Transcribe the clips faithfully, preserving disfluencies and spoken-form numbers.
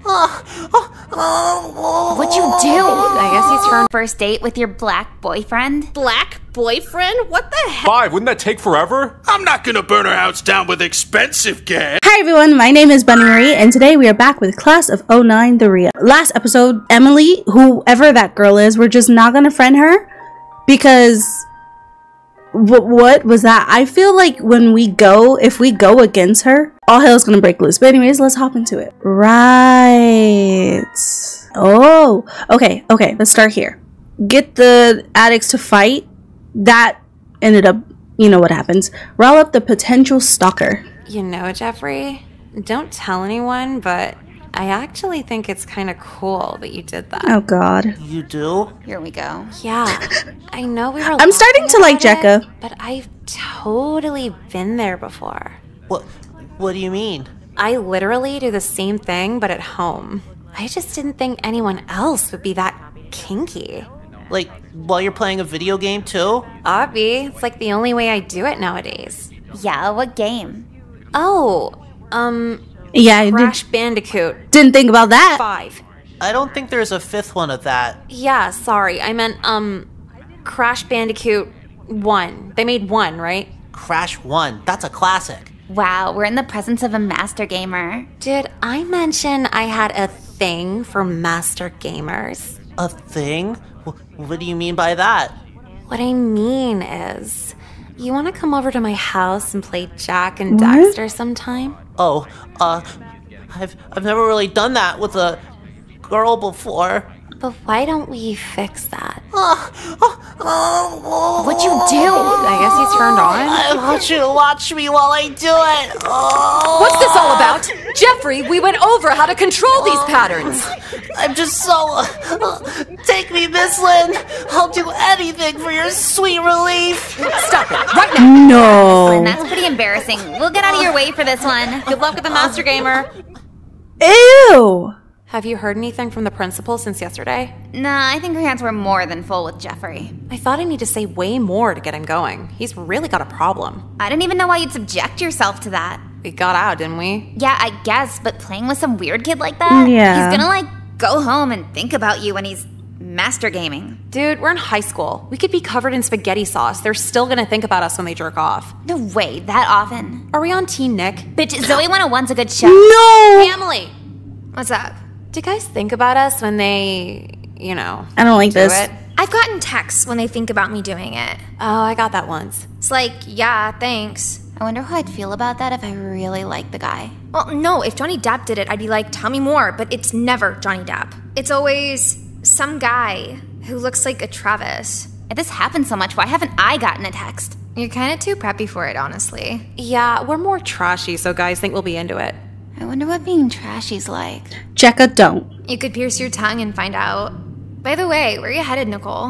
What'd you do? I guess he's her first date with your black boyfriend? Black boyfriend? What the heck? Five, wouldn't that take forever? I'm not gonna burn our house down with expensive gas. Hi everyone, my name is Bunny Marie, and today we are back with Class of oh nine The Ria. Last episode, Emily, whoever that girl is, we're just not gonna friend her because w what was that? I feel like when we go, if we go against her, all hell's gonna break loose. But anyways, let's hop into it. Right. Oh, okay, okay, let's start here. Get the addicts to fight. That ended up, you know what happens. Rile up the potential stalker. You know, Jeffrey, don't tell anyone, but I actually think it's kind of cool that you did that. Oh God. You do? Here we go. Yeah, I know we were I'm starting to like laughing about Jekka. it, but I've totally been there before. What What do you mean? I literally do the same thing, but at home. I just didn't think anyone else would be that kinky. Like, while you're playing a video game too? Obvi, it's like the only way I do it nowadays. Yeah, what game? Oh, um, Yeah, I Crash did, Bandicoot didn't think about that. five. I don't think there's a fifth one of that. Yeah, sorry, I meant, um, Crash Bandicoot one. They made one, right? Crash one. That's a classic. Wow, we're in the presence of a master gamer. Did I mention I had a thing for master gamers? A thing? Wh- What do you mean by that? What I mean is, you want to come over to my house and play Jack and What? Dexter sometime? Oh, uh, I've I've never really done that with a girl before. But why don't we fix that? What'd you do? I guess he's turned on. I want you to watch me while I do it. Oh, What's this all about? Jeffrey, we went over how to control these patterns. I'm just so. Take me, Miss Lynn. I'll do anything for your sweet relief. Stop it, right now. And No. that's pretty embarrassing. We'll get out of your way for this one. Good luck with the master gamer. Ew. Have you heard anything from the principal since yesterday? Nah, I think her hands were more than full with Jeffrey. I thought I need to say way more to get him going. He's really got a problem. I didn't even know why you'd subject yourself to that. We got out, didn't we? Yeah, I guess, but playing with some weird kid like that? Yeah. He's gonna, like, go home and think about you when he's master gaming. Dude, we're in high school. We could be covered in spaghetti sauce. They're still gonna think about us when they jerk off. No way, that often. Are we on Team Nick? Bitch, Zoe one oh one's a good show. No. Family! What's up? Do guys think about us when they, you know, I don't like do this. it? I've gotten texts when they think about me doing it. Oh, I got that once. It's like, yeah, thanks. I wonder how I'd feel about that if I really liked the guy. Well, no, if Johnny Depp did it, I'd be like, tell me more, but it's never Johnny Depp. It's always some guy who looks like a Travis. If this happens so much, why haven't I gotten a text? You're kind of too preppy for it, honestly. Yeah, we're more trashy, so guys think we'll be into it. I wonder what being trashy's like. Jekka, don't. You could pierce your tongue and find out. By the way, where are you headed, Nicole?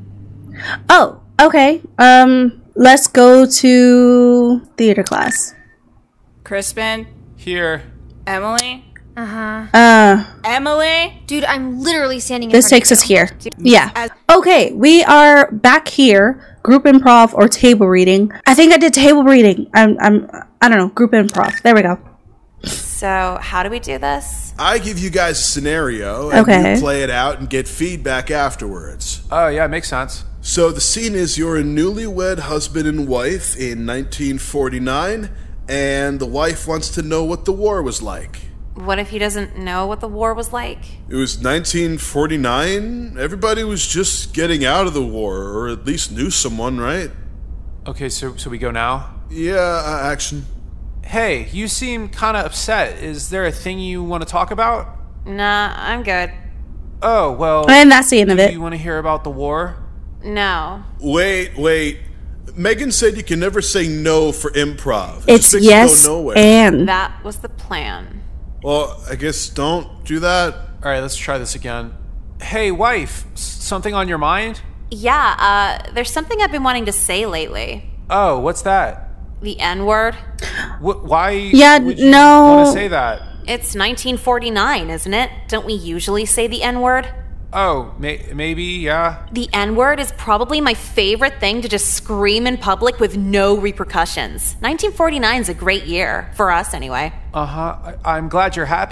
Oh, okay. Um, let's go to theater class. Crispin, Here. Emily, Uh, Emily. Dude, I'm literally standing in this front takes of us you. here. Yeah. Okay, we are back here. Group improv or table reading. I think I did table reading. I'm, I'm, I don't know. Group improv. There we go. So, how do we do this? I give you guys a scenario, and Okay. you play it out and get feedback afterwards. Oh, yeah, it makes sense. So the scene is you're a newlywed husband and wife in nineteen forty-nine, and the wife wants to know what the war was like. What if he doesn't know what the war was like? It was nineteen forty-nine. Everybody was just getting out of the war, or at least knew someone, right? Okay, so so we go now? Yeah, uh, action. Hey, you seem kind of upset. Is there a thing you want to talk about? Nah, I'm good. Oh, well... And that's the end of do it. you want to hear about the war? No. Wait, wait. Megan said you can never say no for improv. It It's just makes you yes go nowhere. and. That was the plan. Well, I guess don't do that. All right, let's try this again. Hey, wife, s- something on your mind? Yeah, uh, there's something I've been wanting to say lately. Oh, what's that? The N-word. Wh- why Yeah, would you no. want to say that? It's nineteen forty-nine, isn't it? Don't we usually say the N-word? Oh, may- maybe, yeah. The N-word is probably my favorite thing to just scream in public with no repercussions. nineteen forty-nine is a great year. For us, anyway. Uh-huh. I- I'm glad you're happy.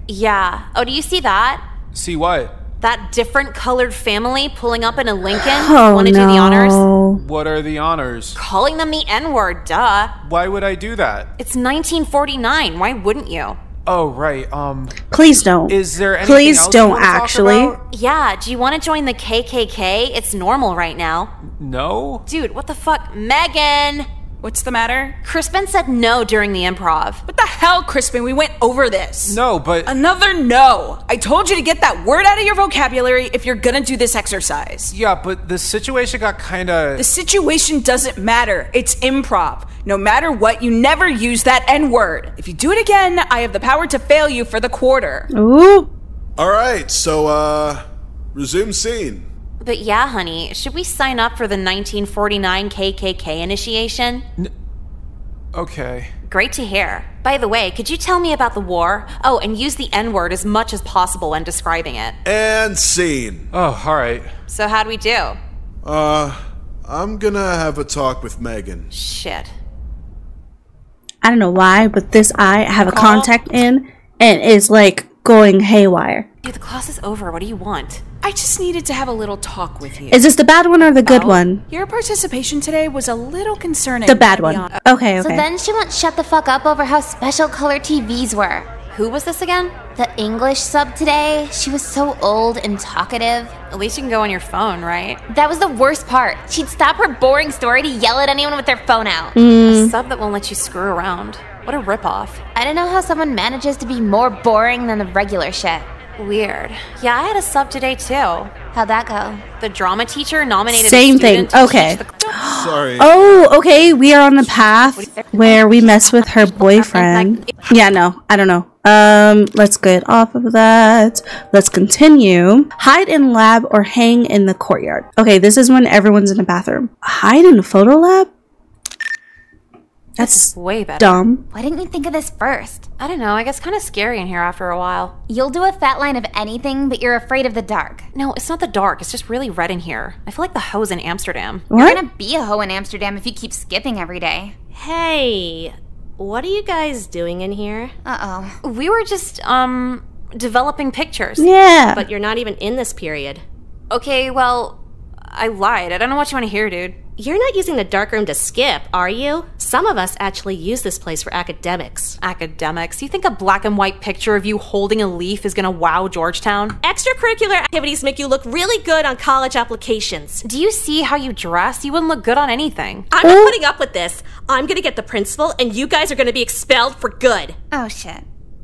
Yeah. Oh, do you see that? See what? That different colored family pulling up in a Lincoln? Oh, Want to no. do the honors? What are the honors? Calling them the N-word, duh. Why would I do that? It's nineteen forty-nine. Why wouldn't you? Oh, right. Um, Please don't. is there anything Please else you don't wanna talk actually. about? Yeah, do you want to join the K K K? It's normal right now. No? Dude, what the fuck? Megan! What's the matter? Crispin said no during the improv. What the hell, Crispin? We went over this. No, but Another no. I told you to get that word out of your vocabulary if you're gonna do this exercise. yeah, but the situation got kind The of. situation doesn't matter. It's improv. No matter what, you never use that N word. If you do it again, I have the power to fail you for the quarter. Ooh. Alright, so, uh, resume scene. But yeah, honey, should we sign up for the nineteen forty-nine K K K initiation? Okay. Great to hear. By the way, could you tell me about the war? Oh, and use the N-word as much as possible when describing it. And scene. Oh, alright. So how'd we do? Uh, I'm gonna have a talk with Megan. Shit. I don't know why, but this eye I have a contact in and it's like going haywire. Dude, the class is over. What do you want? I just needed to have a little talk with you. Is this the bad one or the good Well, one? Your participation today was a little concerning. The bad to be one. honest. Okay, So okay. then she won't shut the fuck up over how special color T Vs were. Who was this again? The English sub today, she was so old and talkative. At least you can go on your phone, right? That was the worst part. She'd stop her boring story to yell at anyone with their phone out. A sub that won't let you screw around. What a ripoff. I don't know how someone manages to be more boring than the regular shit. Weird. Yeah, I had a sub today too. How'd that go? The drama teacher nominated Same a student thing. to Okay. teach the- Sorry. Oh, okay. We are on the path where we mess with her boyfriend. Yeah, no, I don't know. Um, let's get off of that. Let's continue. Hide in lab or hang in the courtyard. Okay, this is when everyone's in the bathroom. Hide in the photo lab? That's Way better. dumb. Why didn't you think of this first? I don't know. I guess kind of scary in here after a while. You'll do a fat line of anything, but you're afraid of the dark. No, it's not the dark. It's just really red in here. I feel like the hoes in Amsterdam. You're What? gonna be a hoe in Amsterdam if you keep skipping every day. Hey, what are you guys doing in here? Uh-oh. We were just, um, developing pictures. Yeah. But you're not even in this period. Okay, well, I lied. I don't know what you want to hear, dude. You're not using the darkroom to skip, are you? Some of us actually use this place for academics. Academics. You think a black and white picture of you holding a leaf is gonna wow Georgetown? Extracurricular activities make you look really good on college applications. Do you see how you dress? You wouldn't look good on anything. I'm not putting up with this. I'm gonna get the principal, and you guys are gonna be expelled for good. Oh, shit.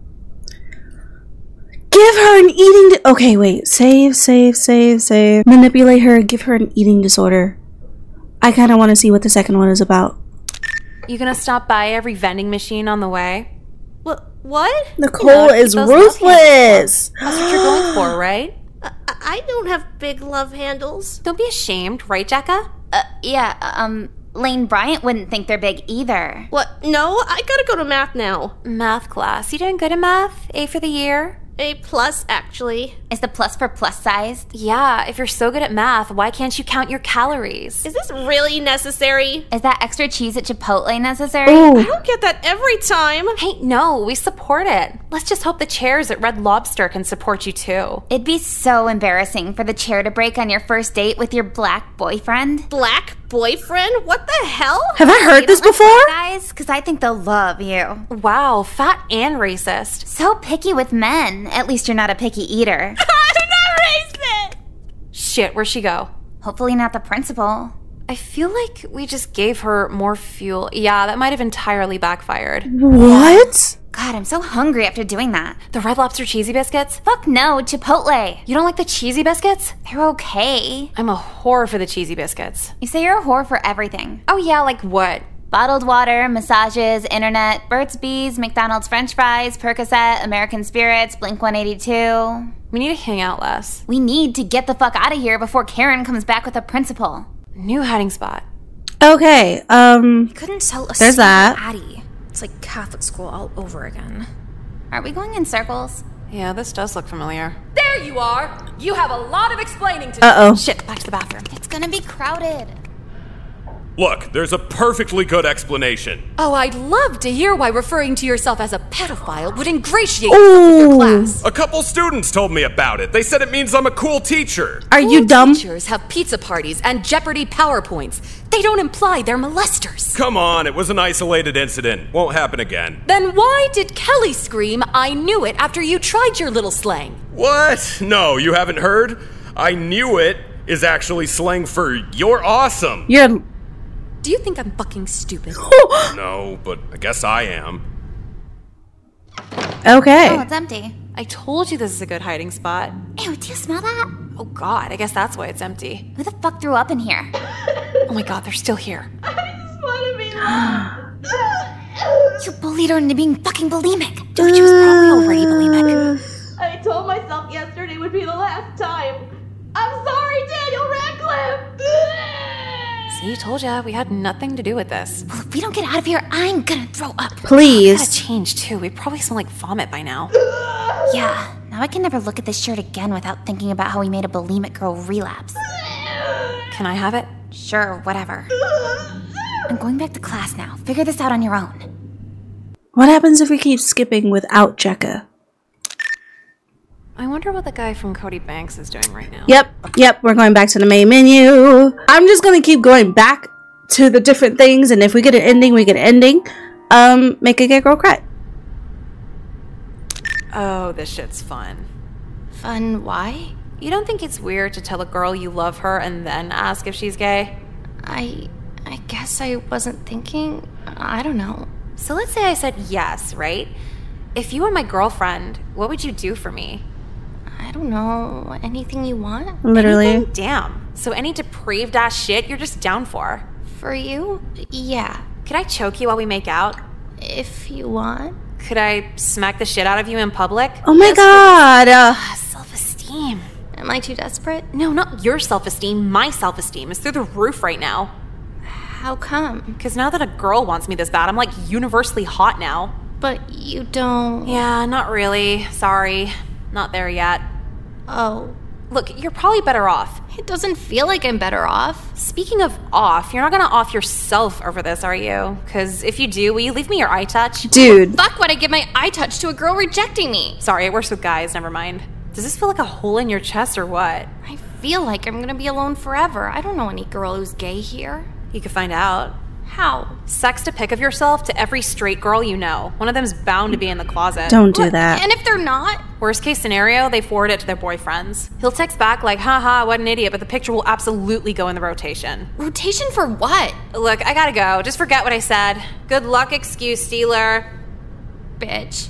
Give her an eating di- Okay, wait. Save, save, save, save. Manipulate her. Give her an eating disorder. I kind of want to see what the second one is about. You gonna stop by every vending machine on the way? What? What? Nicole keep is those love ruthless. That's what you're going for, right? I, I don't have big love handles. Don't be ashamed, right, Jekka? Uh, yeah, um, Lane Bryant wouldn't think they're big either. What? No, I gotta go to math now. Math class. You doing good in math? A for the year? A plus, actually. Is the plus for plus sized? Yeah, if you're so good at math, why can't you count your calories? Is this really necessary? Is that extra cheese at Chipotle necessary? I Ooh. don't get that every time. Hey, no, we support it. Let's just hope the chairs at Red Lobster can support you too. It'd be so embarrassing for the chair to break on your first date with your black boyfriend. Black boyfriend? What the hell? Have I heard this before? Guys, because I think they'll love you. Wow, fat and racist. So picky with men. At least you're not a picky eater. I'm not racist! Shit, where'd she go? Hopefully not the principal. I feel like we just gave her more fuel. Yeah, that might have entirely backfired. What? God, I'm so hungry after doing that. The Red Lobster cheesy biscuits? Fuck no, Chipotle. You don't like the cheesy biscuits? They're okay. I'm a whore for the cheesy biscuits. You say you're a whore for everything. Oh yeah, like what? Bottled water, massages, internet, Burt's Bees, McDonald's French fries, Percocet, American Spirits, Blink one eighty-two. We need to hang out less. We need to get the fuck out of here before Karen comes back with a principal. New hiding spot. Okay, um, Couldn't tell a There's single that. Addie. It's like Catholic school all over again. Are we going in circles? Yeah, this does look familiar. There you are! You have a lot of explaining to do. uh-oh. Shit, back to the bathroom. It's gonna be crowded. Look, there's a perfectly good explanation. Oh, I'd love to hear why referring to yourself as a pedophile would ingratiate yourself with your class. A couple students told me about it. They said it means I'm a cool teacher. Are Cool you dumb? Teachers have pizza parties and Jeopardy PowerPoints. They don't imply they're molesters. Come on, it was an isolated incident. Won't happen again. Then why did Kelly scream, "I knew it," after you tried your little slang? What? No, you haven't heard? I knew it is actually slang for "you're awesome." You're. Do you think I'm fucking stupid? No, but I guess I am. Okay. Oh, it's empty. I told you this is a good hiding spot. Ew, do you smell that? Oh god, I guess that's why it's empty. Who the fuck threw up in here? Oh my god, they're still here. You bullied her into being fucking bulimic. Dude, she was probably already bulimic. I told myself yesterday would be the last time. I'm sorry, Daniel Radcliffe! See, told ya, we had nothing to do with this. Well, if we don't get out of here, I'm gonna throw up. We Please. gotta change too. We probably smell like vomit by now. Yeah, now I can never look at this shirt again without thinking about how we made a bulimic girl relapse. Can I have it? Sure, whatever. I'm going back to class now. Figure this out on your own. What happens if we keep skipping without Jekka? I wonder what the guy from Cody Banks is doing right now. Yep, yep, we're going back to the main menu. I'm just gonna keep going back to the different things, and if we get an ending, we get an ending. Um, make a gay girl cry. Oh, this shit's fun. Fun, why? You don't think it's weird to tell a girl you love her and then ask if she's gay? I... I guess I wasn't thinking... I don't know. So let's say I said yes, right? If you were my girlfriend, what would you do for me? I don't know. Anything you want? Literally. Anything? Damn. So any depraved ass shit you're just down for? For you? Yeah. Could I choke you while we make out? If you want. Could I smack the shit out of you in public? Oh my god. Uh, Self-esteem. Am I too desperate? No, not your self-esteem. My self-esteem is through the roof right now. How come? Because now that a girl wants me this bad, I'm like universally hot now. But you don't... Yeah, not really. Sorry. Not there yet. Oh. Look, you're probably better off. It doesn't feel like I'm better off. Speaking of off, you're not gonna off yourself over this, are you? Because if you do, will you leave me your eye touch? Dude. Fuck would I give my eye touch to a girl rejecting me? Sorry, it works with guys, never mind. Does this feel like a hole in your chest or what? I feel like I'm gonna be alone forever. I don't know any girl who's gay here. You could find out. How? Sext a pic of yourself to every straight girl you know. One of them's bound to be in the closet. Don't do that. And if they're not? Worst case scenario, they forward it to their boyfriends. He'll text back like, haha, what an idiot, but the picture will absolutely go in the rotation. Rotation for what? Look, I gotta go. Just forget what I said. Good luck, excuse stealer. Bitch.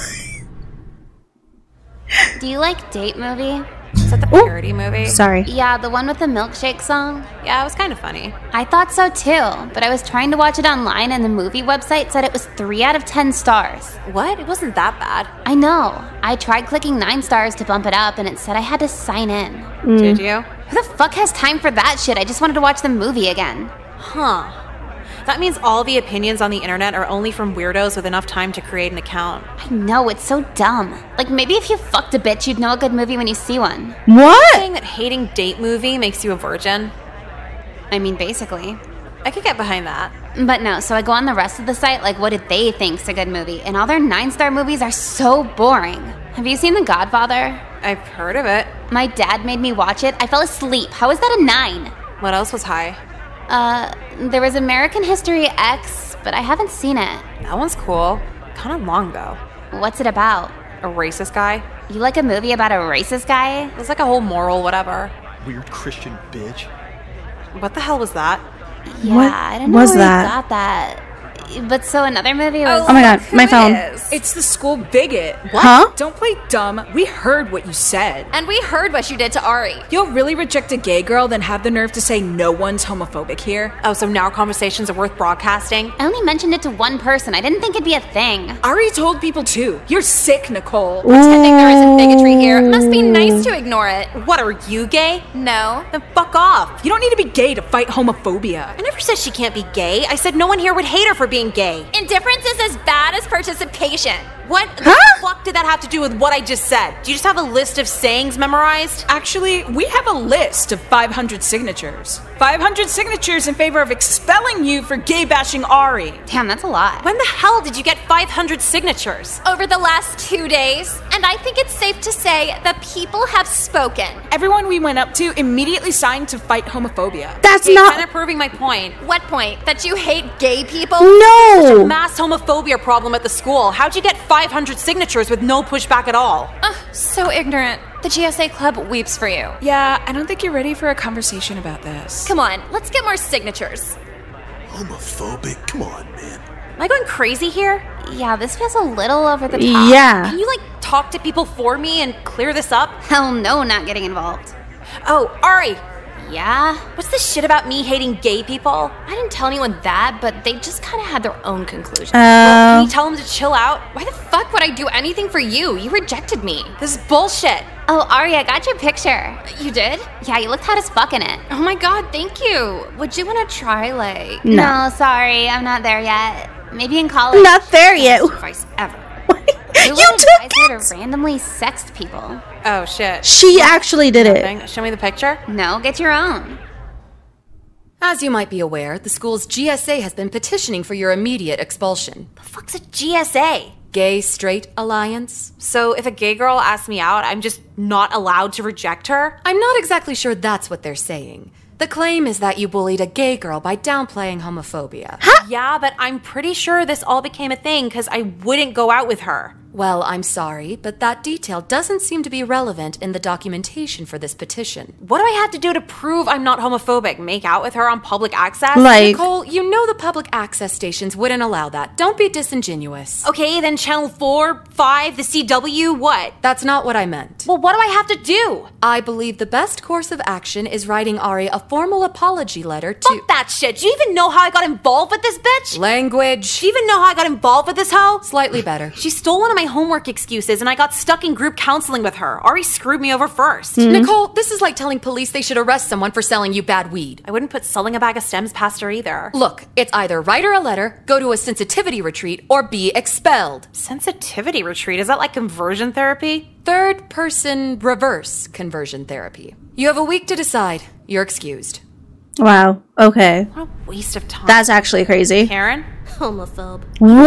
Do you like Date Movie? Is that the parody movie? Sorry. Yeah, the one with the milkshake song. Yeah, it was kind of funny. I thought so too, but I was trying to watch it online and the movie website said it was three out of ten stars. What? It wasn't that bad. I know. I tried clicking nine stars to bump it up and it said I had to sign in. Mm. Did you? Who the fuck has time for that shit? I just wanted to watch the movie again. Huh. That means all the opinions on the internet are only from weirdos with enough time to create an account. I know, it's so dumb. Like, maybe if you fucked a bitch, you'd know a good movie when you see one. What? Saying that hating Date Movie makes you a virgin? I mean, basically. I could get behind that. But no, so I go on the rest of the site, like, what did they think's a good movie? And all their nine-star movies are so boring. Have you seen The Godfather? I've heard of it. My dad made me watch it. I fell asleep. How is that a nine? What else was high? Uh, there was American History X, but I haven't seen it. That one's cool. Kind of long, though. What's it about? A racist guy? You like a movie about a racist guy? It's like a whole moral whatever. Weird Christian bitch. What the hell was that? Yeah, What I don't know was where that? you got that. But so another movie was... Oh my god, my phone. It's the school bigot. What? Huh? Don't play dumb. We heard what you said. And we heard what you did to Ari. You'll really reject a gay girl, then have the nerve to say no one's homophobic here? Oh, so now our conversations are worth broadcasting? I only mentioned it to one person. I didn't think it'd be a thing. Ari told people too. You're sick, Nicole. Pretending there isn't bigotry here. Must be nice to ignore it. What? What, are you gay? No. Then fuck off. You don't need to be gay to fight homophobia. I never said she can't be gay. I said no one here would hate her for being gay. Indifference is as bad as participation. What the fuck did that have to do with what I just said? Do you just have a list of sayings memorized? Actually, we have a list of five hundred signatures. five hundred signatures in favor of expelling you for gay bashing Ari. Damn, that's a lot. When the hell did you get five hundred signatures? Over the last two days. And I think it's safe to say that people have spoken. Everyone we went up to immediately signed to fight homophobia. That's okay, not- kind of proving my point. What point? That you hate gay people? No! Mass homophobia problem at the school. How'd you get five hundred signatures with no pushback at all? Ugh, so ignorant. The G S A Club weeps for you. Yeah, I don't think you're ready for a conversation about this. Come on, let's get more signatures. Homophobic? Come on, man. Am I going crazy here? Yeah, this feels a little over the top. Yeah. Can you, like, talk to people for me and clear this up? Hell no, not getting involved. Oh, Ari. Yeah? What's this shit about me hating gay people? I didn't tell anyone that, but they just kind of had their own conclusions. Uh, well, can you tell them to chill out? Why the fuck would I do anything for you? You rejected me. This is bullshit. Oh, Ari, I got your picture. You did? Yeah, you looked hot as fuck in it. Oh my god, thank you. Would you want to try, like... No. no, sorry, I'm not there yet. Maybe in college. Not there yet. Best advice ever. You took it to randomly sext people. Oh, shit. She actually did Nothing. it. Show me the picture. No, get your own. As you might be aware, the school's G S A has been petitioning for your immediate expulsion. The fuck's a G S A? Gay Straight Alliance? So if a gay girl asks me out, I'm just not allowed to reject her? I'm not exactly sure that's what they're saying. The claim is that you bullied a gay girl by downplaying homophobia. Huh? Yeah, but I'm pretty sure this all became a thing because I wouldn't go out with her. Well, I'm sorry, but that detail doesn't seem to be relevant in the documentation for this petition. What do I have to do to prove I'm not homophobic? Make out with her on public access? Like, Nicole, you know the public access stations wouldn't allow that. Don't be disingenuous. Okay, then Channel four, five, the C W, what? That's not what I meant. Well, what do I have to do? I believe the best course of action is writing Ari a formal apology letter to- Fuck that shit. Do you even know how I got involved with this bitch? Language. Do you even know how I got involved with this hoe? Slightly better. She stole one of my homework excuses and I got stuck in group counseling with her. Ari screwed me over first. Mm-hmm. Nicole, this is like telling police they should arrest someone for selling you bad weed. I wouldn't put selling a bag of stems past her either. Look, it's either write her a letter, go to a sensitivity retreat, or be expelled. Sensitivity retreat? Is that like conversion therapy? Third person reverse conversion therapy. You have a week to decide. You're excused. wow. Okay. What a waste of time. That's actually crazy. Karen? Homophobe.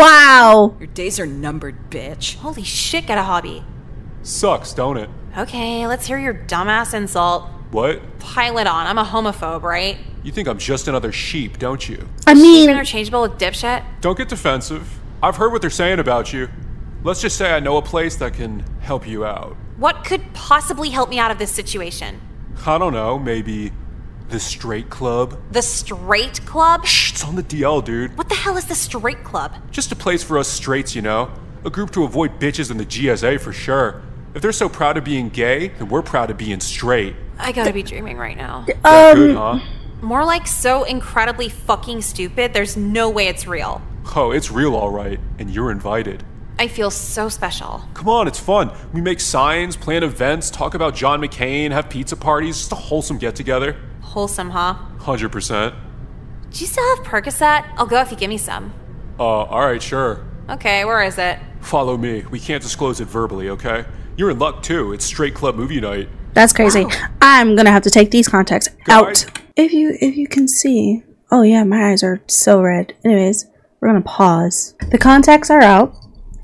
Wow. Your days are numbered, bitch. Holy shit, get a hobby. Sucks, don't it? Okay, let's hear your dumbass insult. What? Pile it on. I'm a homophobe, right? You think I'm just another sheep, don't you? I mean, Interchangeable with dipshit? Don't get defensive. I've heard what they're saying about you. Let's just say I know a place that can help you out. What could possibly help me out of this situation? I don't know, maybe the Straight Club? The Straight Club? Shh, it's on the D L, dude. What the hell is the Straight Club? Just a place for us straights, you know? A group to avoid bitches in the G S A for sure. If they're so proud of being gay, then we're proud of being straight. I gotta be dreaming right now. That um, good, huh? More like so incredibly fucking stupid, there's no way it's real. Oh, it's real alright, and you're invited. I feel so special. Come on, it's fun. We make signs, plan events, talk about John McCain, have pizza parties, just a wholesome get-together. Wholesome, huh? one hundred percent. Do you still have Percocet? I'll go if you give me some. Uh, alright, sure. Okay, where is it? Follow me. We can't disclose it verbally, okay? You're in luck, too. It's Straight Club movie night. that's crazy. Wow. I'm gonna have to take these contacts Guys. out. If you if you can see. Oh yeah, my eyes are so red. Anyways, we're gonna pause. The contacts are out.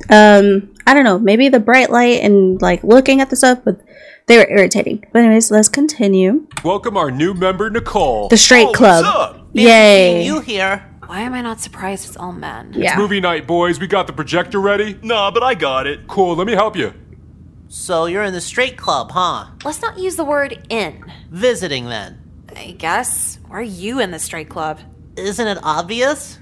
Um, I don't know. Maybe the bright light and like looking at the stuff, but they were irritating. But anyways, let's continue. Welcome our new member, Nicole. The Straight Oh, Club. what's up? Yay. You here? Why am I not surprised it's all men? Yeah. It's movie night, boys. We got the projector ready. Nah, but I got it. Cool, let me help you. So you're in the Straight Club, huh? Let's not use the word in. Visiting then. I guess. Why are you in the Straight Club? Isn't it obvious?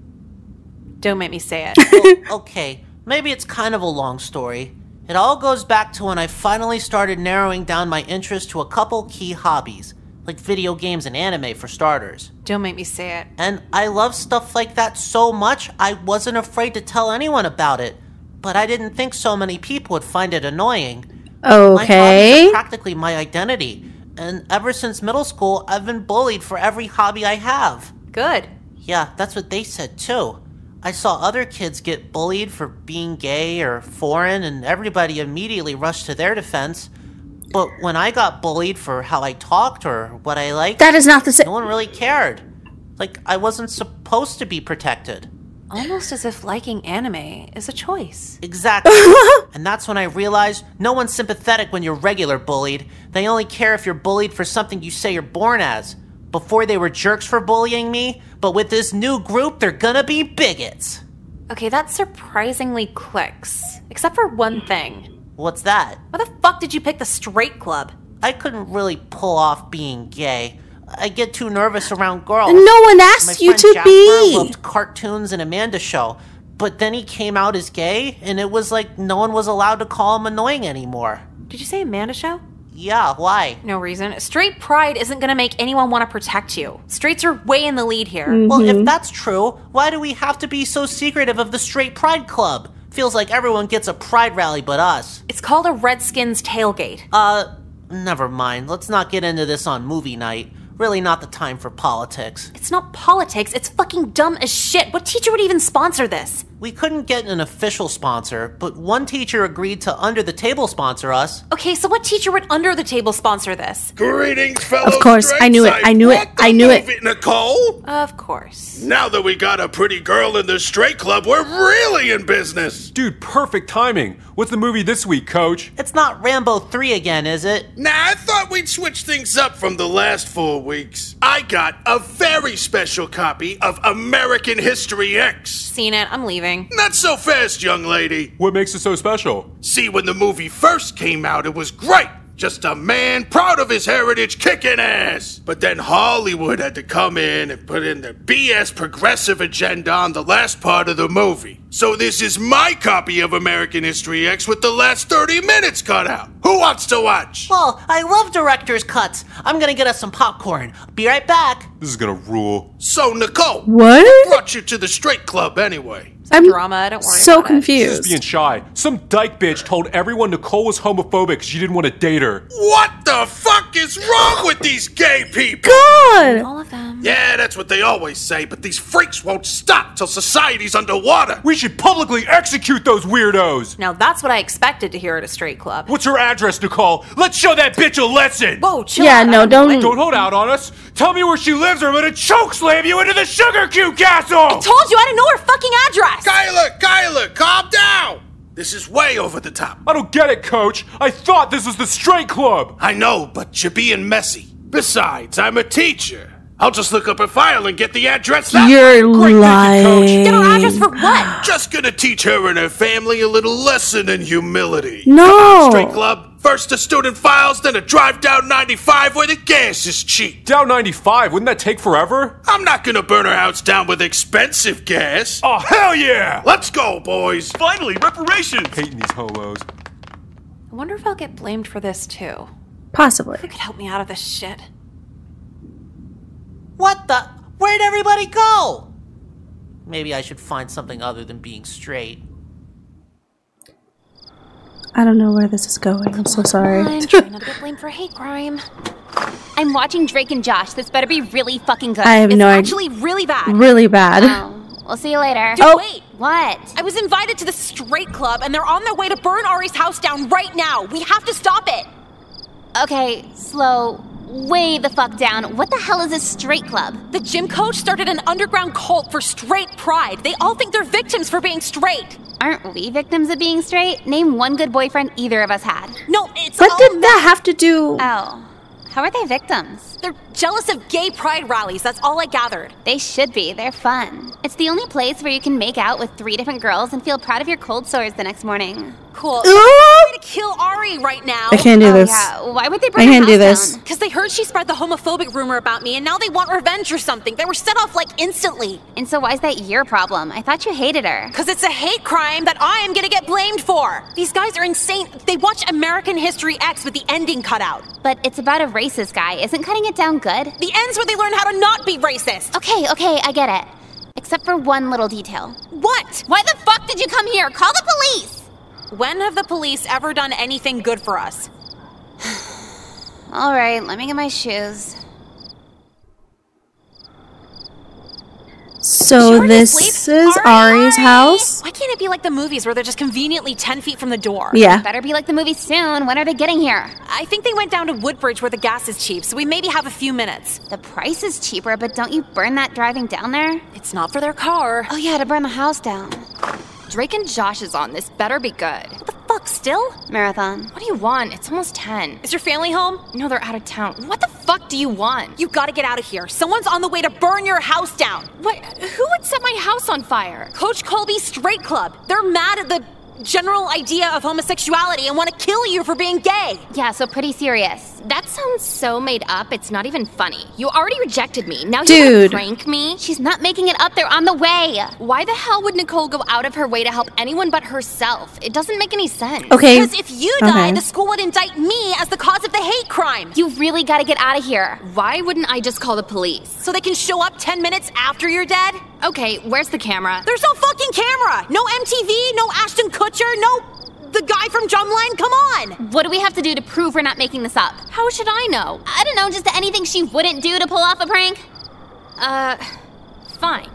Don't make me say it. Well, okay, maybe it's kind of a long story. It all goes back to when I finally started narrowing down my interest to a couple key hobbies, like video games and anime for starters. Don't make me say it. And I love stuff like that so much, I wasn't afraid to tell anyone about it. But I didn't think so many people would find it annoying. My Okay. hobbies are practically my identity. And ever since middle school, I've been bullied for every hobby I have. Good. Yeah, that's what they said too. I saw other kids get bullied for being gay or foreign, and everybody immediately rushed to their defense. But when I got bullied for how I talked or what I liked, That is not the same. no one really cared. Like, I wasn't supposed to be protected. Almost as if liking anime is a choice. Exactly. And that's when I realized no one's sympathetic when you're regular bullied. They only care if you're bullied for something you say you're born as. Before they were jerks for bullying me, but with this new group, they're gonna be bigots. Okay, that surprisingly clicks. Except for one thing. What's that? Why the fuck did you pick the straight club? I couldn't really pull off being gay. I get too nervous around girls. No one asked My you friend to Jasper be. loved cartoons and Amanda Show, but then he came out as gay, and it was like no one was allowed to call him annoying anymore. Did you say Amanda Show? Yeah, why? No reason. Straight pride isn't gonna make anyone want to protect you. Straights are way in the lead here. Mm-hmm. Well, if that's true, why do we have to be so secretive of the Straight Pride Club? Feels like everyone gets a pride rally but us. It's called a Redskins tailgate. Uh, never mind. Let's not get into this on movie night. Really not the time for politics. It's not politics, it's fucking dumb as shit. What teacher would even sponsor this? We couldn't get an official sponsor, but one teacher agreed to under the table sponsor us. Okay, so what teacher would under the table sponsor this? Greetings, fellow Of course, I knew it. I knew it. I knew it. Nicole? Of course. Now that we got a pretty girl in the straight club, we're really in business. Dude, perfect timing. What's the movie this week, Coach? It's not Rambo three again, is it? Nah, I thought we'd switch things up from the last four weeks. I got a very special copy of American History X. Seen it, I'm leaving. Not so fast, young lady. What makes it so special? See, when the movie first came out, it was great. Just a man proud of his heritage kicking ass. But then Hollywood had to come in and put in their B S progressive agenda on the last part of the movie. So this is my copy of American History X with the last thirty minutes cut out. Who wants to watch? Well, I love director's cuts. I'm gonna get us some popcorn. Be right back. This is gonna rule. So, Nicole, What? what brought you to the straight club anyway? I'm drama, don't worry so about confused. She's being shy. Some dyke bitch told everyone Nicole was homophobic because she didn't want to date her. What the fuck is wrong with these gay people? God! All of them. Yeah, that's what they always say, but these freaks won't stop till society's underwater. We should publicly execute those weirdos. Now that's what I expected to hear at a straight club. What's her address, Nicole? Let's show that bitch a lesson. Whoa, chill Yeah, out. no, I don't know don't- Don't hold out on us. Tell me where she lives or I'm gonna choke slam you into the Sugar Cube Castle. I told you I didn't know her fucking address. Kyler, Kyler, calm down. This is way over the top. I don't get it, Coach. I thought this was the straight club. I know, but you're being messy. Besides, I'm a teacher. I'll just look up a file and get the address that You're way. lying. Get her address for what? Just gonna teach her and her family a little lesson in humility. No. Straight club. First the student files, then a drive down ninety-five where the gas is cheap. Down ninety-five, wouldn't that take forever? I'm not gonna burn her house down with expensive gas. Oh, hell yeah! Let's go, boys. Finally, reparations! Hating these homos. I wonder if I'll get blamed for this too. Possibly. Who could help me out of this shit? What the? Where'd everybody go? Maybe I should find something other than being straight. I don't know where this is going. I'm so sorry. I'm trying not to get blamed for hate crime. I'm watching Drake and Josh. This better be really fucking good. I have It's no idea. actually really bad. Really bad. Oh, we'll see you later. Dude, Oh. wait. What? I was invited to the straight club and they're on their way to burn Ari's house down right now. We have to stop it. Okay, slow way the fuck down. What the hell is this straight club? The gym coach started an underground cult for straight pride. They all think they're victims for being straight. Aren't we victims of being straight? Name one good boyfriend either of us had. No, it's What all did men. that have to do? Oh, how are they victims? They're jealous of gay pride rallies. That's all I gathered. They should be. They're fun. It's the only place where you can make out with three different girls and feel proud of your cold sores the next morning. Cool. Ooh. They're trying to kill Ari right now. I can't do Oh, this. yeah. Why would they burn I her can't do house this. down? Because they heard she spread the homophobic rumor about me and now they want revenge or something. They were set off like instantly. And so why is that your problem? I thought you hated her. Because it's a hate crime that I am going to get blamed for. These guys are insane. They watch American History X with the ending cut out. But it's about a racist guy. Isn't cutting it down good? The end's where they learn how to not be racist. Okay, okay, I get it. Except for one little detail. What? Why the fuck did you come here? Call the police! When have the police ever done anything good for us? All right, let me get my shoes. So Sure to this sleep? is Ari's house. Why can't it be like the movies where they're just conveniently ten feet from the door? Yeah. Better be like the movie soon. When are they getting here? I think they went down to Woodbridge where the gas is cheap, so we maybe have a few minutes. The price is cheaper, but don't you burn that driving down there? It's not for their car. Oh yeah, to burn the house down. Drake and Josh is on. This better be good. What the fuck, still? Marathon. What do you want? It's almost ten. Is your family home? No, they're out of town. What the fuck do you want? You gotta get out of here. Someone's on the way to burn your house down. What? Who would set my house on fire? Coach Colby's Straight Club. They're mad at the general idea of homosexuality and want to kill you for being gay. Yeah, so pretty serious. That sounds so made up, it's not even funny. You already rejected me. Now you Dude. wanna prank me? She's not making it up. They're on the way. Why the hell would Nicole go out of her way to help anyone but herself? It doesn't make any sense. Okay. Because if you die, Okay. the school would indict me as the cause of the hate crime. You really gotta get out of here. Why wouldn't I just call the police? So they can show up ten minutes after you're dead? Okay, where's the camera? There's no fucking camera. No M T V, no Ashton Kutcher, no the guy from Drumline. Come on. What do we have to do to prove we're not making this up? How should I know? I don't know, just anything she wouldn't do to pull off a prank? Uh, fine.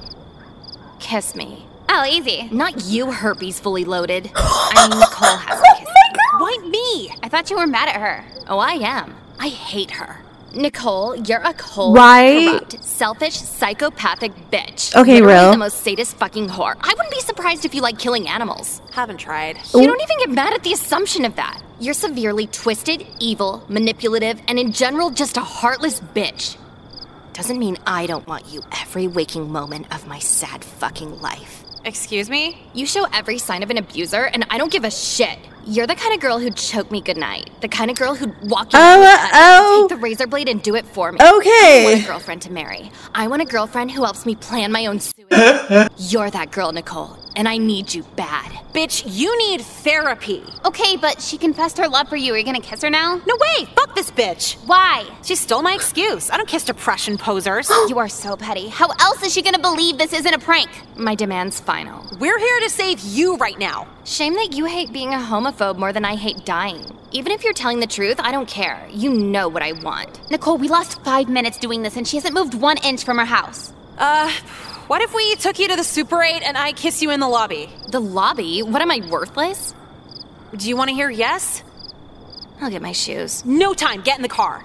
Kiss me. Oh, easy. Not you, herpes fully loaded. I mean, Nicole has to kiss me. Why me? I thought you were mad at her. Oh, I am. I hate her. Nicole, you're a cold, Why- corrupt, selfish, psychopathic bitch. Okay, Literally real. the most sadist fucking whore. I wouldn't be surprised if you like killing animals. Haven't tried. You don't even get mad at the assumption of that. You're severely twisted, evil, manipulative, and in general just a heartless bitch. Doesn't mean I don't want you every waking moment of my sad fucking life. Excuse me? You show every sign of an abuser, and I don't give a shit. You're the kind of girl who'd choke me goodnight. The kind of girl who'd walk in Oh, the uh, bed oh. and take the razor blade and do it for me. Okay. I want a girlfriend to marry. I want a girlfriend who helps me plan my own suicide. You're that girl, Nicole, and I need you bad. Bitch, you need therapy. Okay, but she confessed her love for you. Are you gonna kiss her now? No way. Fuck this bitch. Why? She stole my excuse. I don't kiss depression posers. You are so petty. How else is she gonna believe this isn't a prank? My demand's final. We're here to save you right now. Shame that you hate being a homophobe more than I hate dying. Even if you're telling the truth, I don't care. You know what I want. Nicole, we lost five minutes doing this and she hasn't moved one inch from her house. Uh, what if we took you to the Super eight and I kiss you in the lobby? The lobby? What am I, worthless? Do you want to hear yes? I'll get my shoes. No time. Get in the car.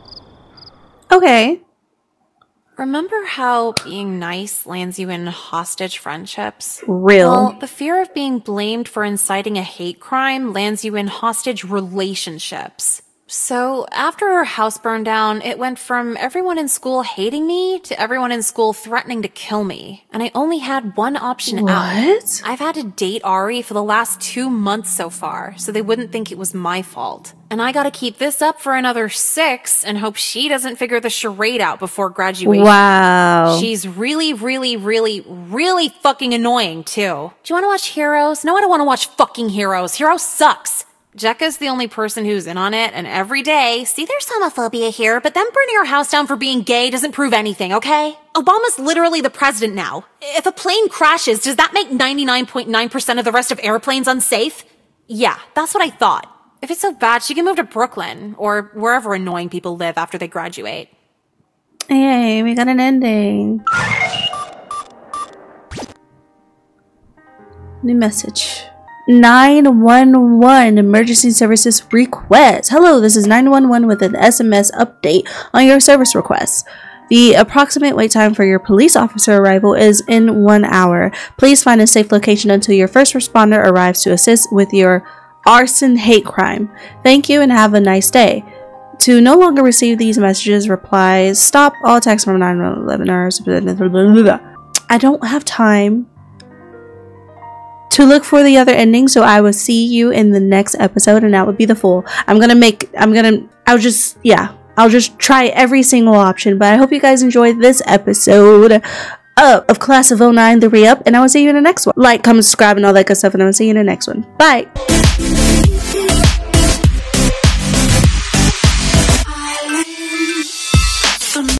Okay. Remember how being nice lands you in hostage friendships? Real. Well, the fear of being blamed for inciting a hate crime lands you in hostage relationships. So, after our house burned down, it went from everyone in school hating me to everyone in school threatening to kill me. And I only had one option out. What? I've had to date Ari for the last two months so far, so they wouldn't think it was my fault. And I gotta keep this up for another six and hope she doesn't figure the charade out before graduation. Wow. She's really, really, really, really fucking annoying, too. Do you wanna watch Heroes? No, I don't wanna watch fucking Heroes. Heroes sucks. Jekka's the only person who's in on it, and every day, see, there's homophobia here, but them burning our house down for being gay doesn't prove anything, okay? Obama's literally the president now. If a plane crashes, does that make ninety-nine point nine percent of the rest of airplanes unsafe? Yeah, that's what I thought. If it's so bad, she can move to Brooklyn, or wherever annoying people live after they graduate. Yay, we got an ending. New message. nine one one emergency services request. Hello, this is nine one one with an S M S update on your service request. The approximate wait time for your police officer arrival is in one hour. Please find a safe location until your first responder arrives to assist with your arson hate crime. Thank you and have a nice day. To no longer receive these messages, replies, stop all texts from nine eleven hours. I don't have time to look for the other ending, so I will see you in the next episode, and that would be the full. I'm gonna make, I'm gonna, I'll just, yeah, I'll just try every single option, but I hope you guys enjoyed this episode of, of Class of oh nine, the re-up, and I will see you in the next one. Like, comment, subscribe, and all that good stuff, and I will see you in the next one. Bye!